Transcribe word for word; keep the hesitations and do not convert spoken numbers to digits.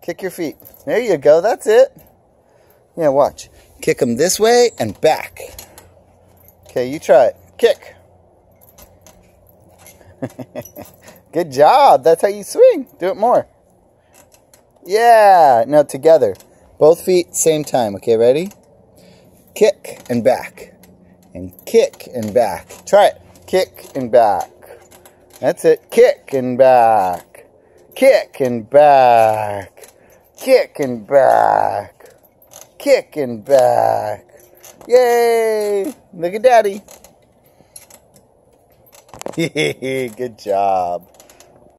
Kick your feet. There you go. That's it. Yeah, watch. Kick them this way and back. Okay, you try it. Kick. Good job. That's how you swing. Do it more. Yeah. Now together. Both feet, same time. Okay, ready? Kick and back. And kick and back. Try it. Kick and back. That's it. Kick and back. Kick and back. Kick and back. Kick and back. Yay! Look at Daddy. Good job.